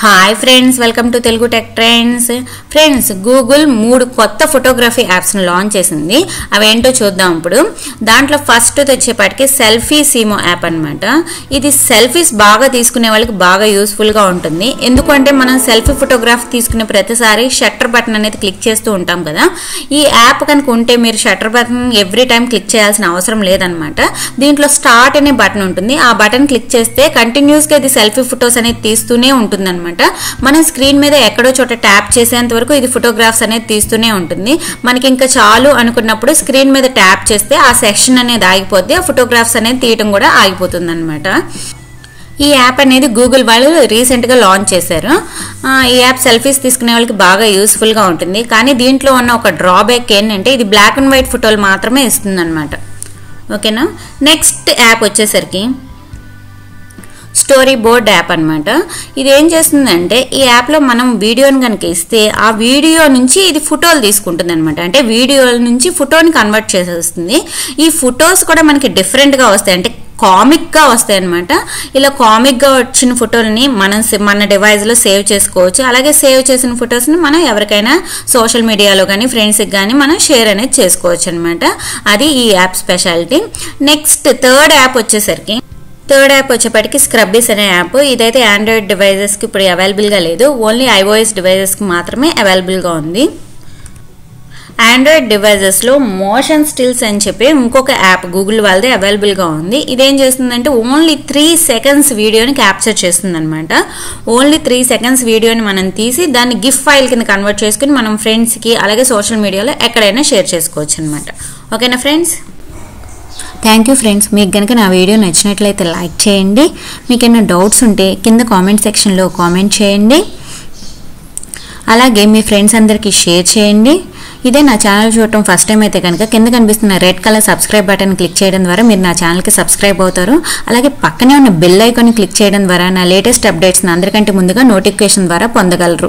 Hi friends, welcome to Telugu tech trends. Friends, Google 3 కొత్త photography యాప్స్ని launch చేసింది. అవేంటో చూద్దాం ఇప్పుడు. దాంట్లో ఫస్ట్ వచ్చేపాటికి సెల్ఫీ సీమో యాప్ అనమాట. ఇది సెల్ఫీస్ బాగా తీసుకునే వాళ్ళకి బాగా యూస్ఫుల్గా ఉంటుంది. ఎందుకంటే మనం సెల్ఫీ ఫోటోగ్రాఫ్ తీసుకునే ప్రతిసారి షట్టర్ బటన్ అనేది క్లిక్ చేస్తూ ఉంటాం కదా. ఈ యాప్ కనుక ఉంటే మీరు shutter button every time click చేయాల్సిన అవసరం లేదనమాట. దీంట్లో స్టార్ట్ అనే బటన్ ఉంటుంది. ఆ బటన్ క్లిక్ చేస్తే కంటిన్యూస్గా ఇది సెల్ఫీ ఫొటోస్ అనేది తీస్తూనే ఉంటుంది అనమాట. మనం స్క్రీన్ మీద ఎక్కడో చోట ట్యాప్ చేసేంత వరకు ఇది ఫోటోగ్రాఫ్స్ అనేది తీస్తూనే ఉంటుంది. మనకి ఇంకా చాలు అనుకున్నప్పుడు స్క్రీన్ మీద ట్యాప్ చేస్తే ఆ సెక్షన్ అనేది ఆగిపోద్ది. ఆ ఫోటోగ్రాఫ్స్ అనేది తీయడం కూడా ఆగిపోతుంది అనమాట. ఈ యాప్ అనేది గూగుల్ వాళ్ళు రీసెంట్గా లాంచ్ చేశారు. ఈ యాప్ సెల్ఫీస్ తీసుకునే వాళ్ళకి బాగా యూస్ఫుల్గా ఉంటుంది. కానీ దీంట్లో ఉన్న ఒక డ్రాబ్యాక్ ఏంటంటే ఇది బ్లాక్ అండ్ వైట్ ఫోటోలు మాత్రమే ఇస్తుంది అనమాట. ఓకేనా. నెక్స్ట్ యాప్ వచ్చేసరికి స్టోరీ బోర్డ్ యాప్ అనమాట. ఇది ఏం చేస్తుందంటే ఈ యాప్లో మనం వీడియోని కనుక ఇస్తే ఆ వీడియో నుంచి ఇది ఫోటోలు తీసుకుంటుంది అనమాట. అంటే వీడియో నుంచి ఫోటోని కన్వర్ట్ చేసేస్తుంది. ఈ ఫొటోస్ కూడా మనకి డిఫరెంట్గా వస్తాయి, అంటే కామిక్గా వస్తాయి అనమాట. ఇలా కామిక్గా వచ్చిన ఫోటోలని మనం మన డివైస్లో సేవ్ చేసుకోవచ్చు. అలాగే సేవ్ చేసిన ఫొటోస్ని మనం ఎవరికైనా సోషల్ మీడియాలో కానీ ఫ్రెండ్స్కి కానీ మనం షేర్ అనేది చేసుకోవచ్చు అనమాట. అది ఈ app speciality. Next third app వచ్చేప్పటికి స్క్రబ్బీస్ అనే యాప్. ఇదైతే ఆండ్రాయిడ్ డివైజెస్కి ఇప్పుడు అవైలబుల్గా లేదు, ఓన్లీ iOS డివైజెస్కి మాత్రమే అవైలబుల్గా ఉంది. ఆండ్రాయిడ్ డివైజెస్లో మోషన్ స్టిల్స్ అని చెప్పి ఇంకొక యాప్ గూగుల్ వాళ్ళదే అవైలబుల్గా ఉంది. ఇదేం చేస్తుందంటే ఓన్లీ 3 seconds వీడియోని క్యాప్చర్ చేస్తుంది అనమాట. ఓన్లీ 3 seconds వీడియోని మనం తీసి దాన్ని గిఫ్ ఫైల్ కింద కన్వర్ట్ చేసుకుని మనం ఫ్రెండ్స్కి అలాగే సోషల్ మీడియాలో ఎక్కడైనా షేర్ చేసుకోవచ్చు అనమాట. ఓకేనా ఫ్రెండ్స్. Thank you friends. మీకు కనుక నా వీడియో నచ్చినట్లయితే లైక్ చేయండి. మీకు ఏమైనా డౌట్స్ ఉంటే కింద కామెంట్ సెక్షన్లో కామెంట్ చేయండి. అలాగే మీ ఫ్రెండ్స్ అందరికీ షేర్ చేయండి. ఇదే నా ఛానల్ చూడటం ఫస్ట్ టైం అయితే కనుక కింద కనిపిస్తున్న red colour subscribe button click చేయడం ద్వారా మీరు నా ఛానల్కి సబ్స్క్రైబ్ అవుతారు. అలాగే పక్కనే ఉన్న బెల్ ఐకాన్ క్లిక్ చేయడం ద్వారా నా లేటెస్ట్ అప్డేట్స్ని అందరికంటే ముందుగా నోటిఫికేషన్ ద్వారా పొందగలరు.